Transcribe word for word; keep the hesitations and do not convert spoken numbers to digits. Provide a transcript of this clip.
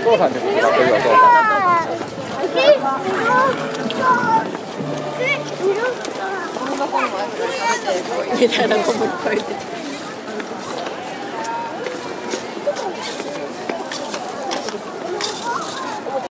父さんにもかっこいいお父さん。 みたいな子もいっぱいいて。